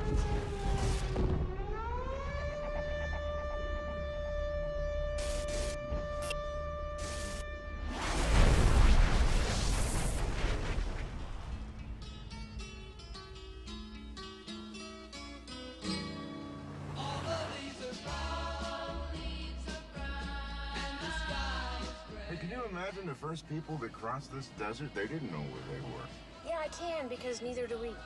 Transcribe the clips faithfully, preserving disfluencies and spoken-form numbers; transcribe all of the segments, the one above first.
Hey, can you imagine the first people that crossed this desert? They didn't know where they were. Yeah, I can, because neither do we.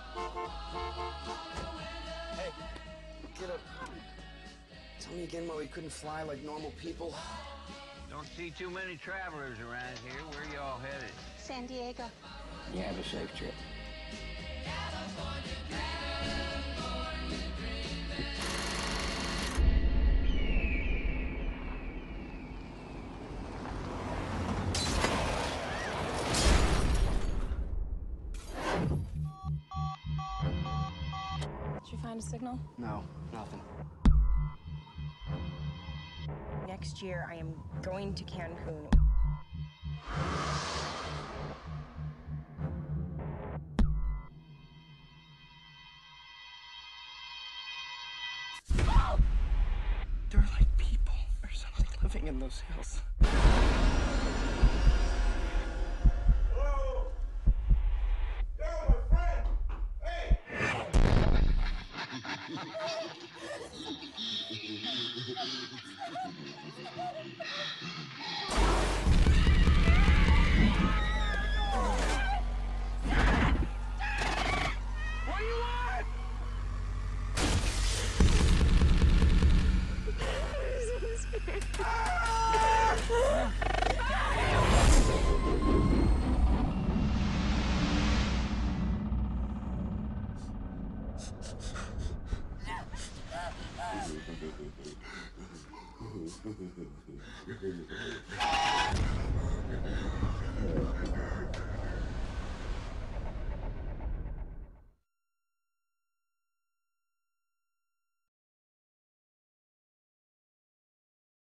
Hey, get up. Tell me again why we couldn't fly like normal people. Don't see too many travelers around here. Where y'all headed? San Diego. You have a safe trip. Did you find a signal? No, nothing. Next year, I am going to Cancun. There are like people or something living in those hills. Hello? Yo, my friend! Hey! What do you want?